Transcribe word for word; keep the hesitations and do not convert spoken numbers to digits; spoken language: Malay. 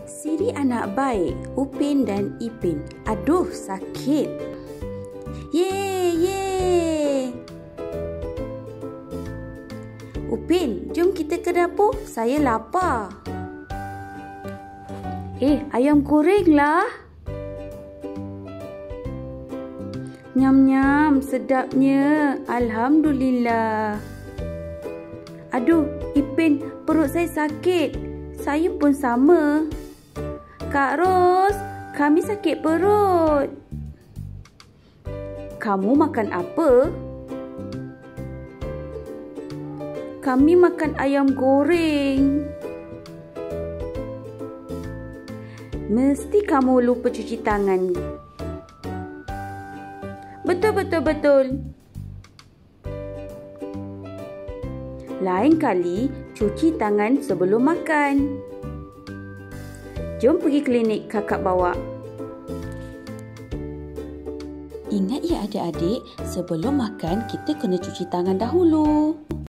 Siri anak baik, Upin dan Ipin. Aduh, sakit. Ye, ye. Upin, jom kita ke dapur. Saya lapar. Eh, ayam goreng lah. Nyam-nyam, sedapnya. Alhamdulillah. Aduh, Ipin, perut saya sakit. Saya pun sama. Kak Ros, kami sakit perut. Kamu makan apa? Kami makan ayam goreng. Mesti kamu lupa cuci tangan. Betul, betul, betul. Lain kali, cuci tangan sebelum makan. Jom pergi klinik kakak bawa. Ingat ya adik-adik, sebelum makan kita kena cuci tangan dahulu.